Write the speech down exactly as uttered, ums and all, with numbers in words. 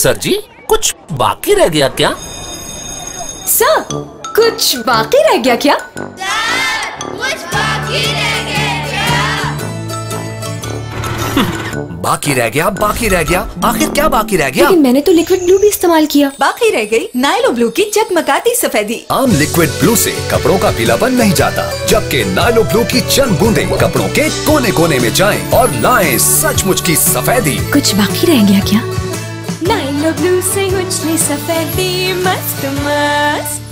Sir जी, कुछ बाकी रह गया क्या? सर, कुछ बाकी रह गया क्या? सर, कुछ बाकी रह गया क्या? बाकी रह गया, बाकी रह गया, आखिर क्या बाकी रह गया? लेकिन मैंने तो लिक्विड ब्लू भी इस्तेमाल किया। बाकी रह गई नायलो ब्लू की चमकाती सफेदी। आम लिक्विड ब्लू से कपड़ों का पीलापन नहीं जाता, जबकि नायलो ब्लू की चंद बूंदें कपड़ों के कोने कोने में जाएं और लाएं सचमुच की सफेदी। कुछ बाकी रह गया क्या? नायलो ब्लू से उछले सफेदी मस्त मस्त।